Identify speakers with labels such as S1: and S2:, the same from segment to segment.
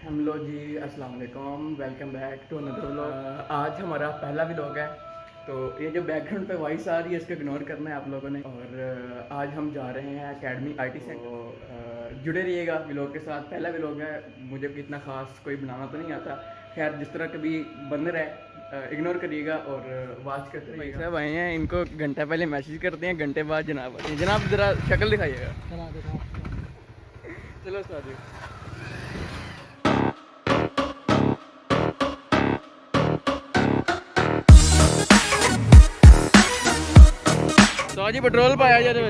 S1: Hello जी, अस्सलाम वालेकुम, welcome back to another vlog. आज हमारा पहला व्लॉग है, तो ये जो बैकग्राउंड पे वॉइस आ रही है इसको इग्नोर करना है आप लोगों ने। और आज हम जा रहे हैं एकेडमी IT सेंटर। जुड़े रहिएगा व्लॉग के साथ। पहला व्लॉग है, मुझे इतना ख़ास कोई बनाना तो नहीं आता। खैर जिस तरह कभी बन रहा है इग्नोर करिएगा और वॉच करते रहिएगा। सब आए हैं, इनको घंटा पहले मैसेज करते हैं, घंटे बाद जनाब आते हैं। जनाब ज़रा शक्ल दिखाइएगा। चलो उस्ताद। तो जी पेट्रोल पाया जाए।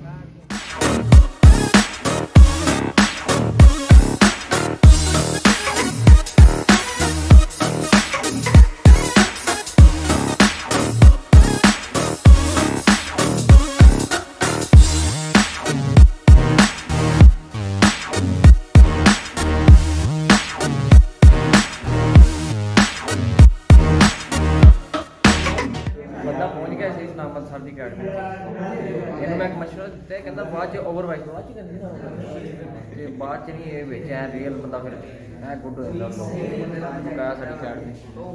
S2: बंदा पहुंच गया सही सलामत सर की अकैडमी। इन्होंने मैं एक मशवरा दिता है, कहता बाद च ओवर वाइज बाद च नहीं ये बिच है रियल बंदा फिर मैं गुड हो जाता कहा साडी अकैडमी।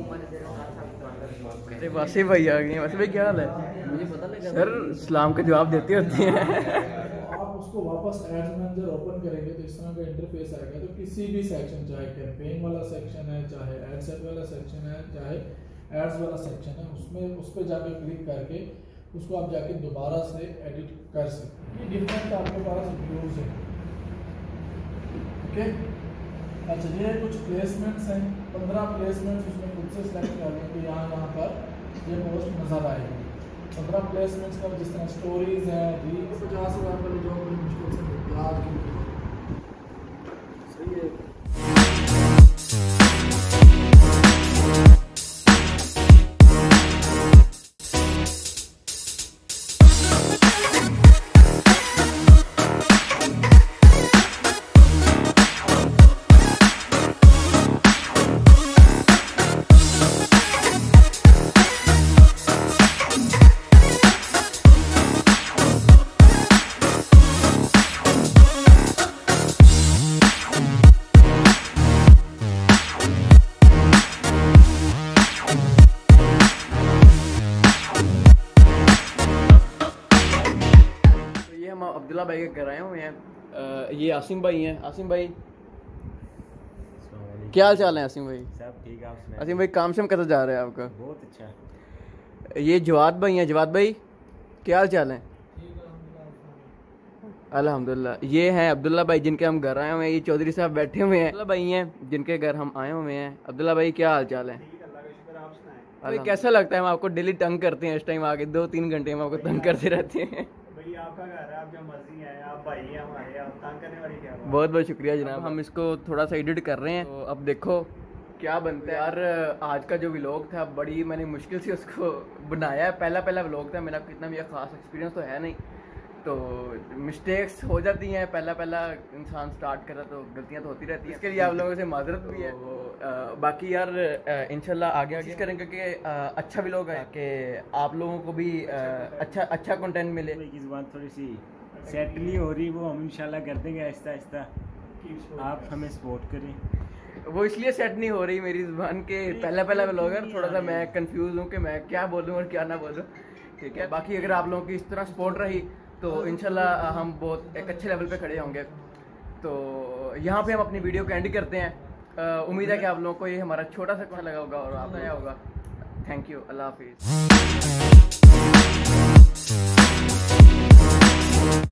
S1: वासी भाई आ गए। वासी भाई क्या हाल है?
S2: मुझे पता लगा
S1: सर सलाम के जवाब देते होते हैं।
S3: आप उसको वापस एड्स मैनेजर ओपन करेंगे तो इस तरह का इंटरफेस आएगा। तो किसी भी सेक्शन, चाहे कैंपेन वाला सेक्शन है, चाहे एड सेट वाला सेक्शन है, चाहे एड्स वाला सेक्शन है, उसमें उस पर जाके क्लिक करके उसको आप जाके दोबारा से एडिट कर सकते हैं। डिफरेंट आपके पास व्यूज है। ओके, अच्छा ये कुछ प्लेसमेंट्स हैं। 15 प्लेसमेंट्स उसमें खुद से सिलेक्ट कर लें कि यहाँ पर ये पोस्ट नज़र आएगी। 15 प्लेसमेंट्स का जिस तरह स्टोरीज हैं, रील्स 50,000 वाली जॉब बड़ी मुश्किल से मिलती है आज की। सही है।
S1: हम अब्दुल्ला भाई के घर आए हुए हैं। ये आसिम भाई हैं। आसिम भाई क्या हाल चाल है? आसिम भाई
S4: सब ठीक है। आप सुनाइए।
S1: आसिम भाई काम से कैसे जा रहा है आपका?
S4: बहुत अच्छा।
S1: ये जवाद भाई हैं। जवाद भाई क्या हाल चाल है? अल्हम्दुलिल्लाह। ये हैं अब्दुल्ला भाई जिनके हम घर आए हुए हैं। ये चौधरी साहब बैठे हुए हैं। अब्दुल्ला भाई हैं जिनके घर हम आए हुए हैं। अब्दुल्ला भाई क्या हाल चाल है? भाई कैसा लगता है? हम आपको डेली तंग करते हैं, इस टाइम आके 2-3 घंटे हम आपको तंग करते रहते हैं।
S4: भाई आपका घर है, आप जो मर्जी है, आप भाई हैं हमारे, आप तंग करने वाली क्या बात?
S1: बहुत बहुत शुक्रिया जनाब। हम इसको थोड़ा सा एडिट कर रहे हैं, तो अब देखो क्या बनता है। यार आज का जो व्लॉग था बड़ी मैंने मुश्किल से उसको बनाया है। पहला व्लॉग था मेरा, इतना भी ख़ास एक्सपीरियंस तो है नहीं, तो मिस्टेक्स हो जाती हैं। पहला इंसान स्टार्ट कर रहा तो गलतियां तो होती रहती हैं। इसके लिए आप लोगों से माजरत भी है। बाकी यार इंशाल्लाह आगे करेंगे कि अच्छा व्लॉग है कि आप लोगों को भी अच्छा कंटेंट मिले।
S4: की ज़ुबान थोड़ी सी सेट नहीं हो रही, वो हम इंशाल्लाह कर देंगे आहिस्ता आहिस्ता। आप हमें सपोर्ट करें।
S1: वो इसलिए सेट नहीं हो रही मेरी ज़ुबान के पहला व्लॉग है, थोड़ा सा मैं कंफ्यूज हूँ कि मैं क्या बोलूँ और क्या ना बोलूँ। ठीक है, बाकी अगर आप लोगों की इस तरह सपोर्ट रही तो इंशाल्लाह हम बहुत एक अच्छे लेवल पे खड़े होंगे। तो यहाँ पे हम अपनी वीडियो को एंड करते हैं। उम्मीद है कि आप लोगों को ये हमारा छोटा सा अच्छा लगा होगा और आप आया होगा। Thank you. अल्लाह हाफिज़।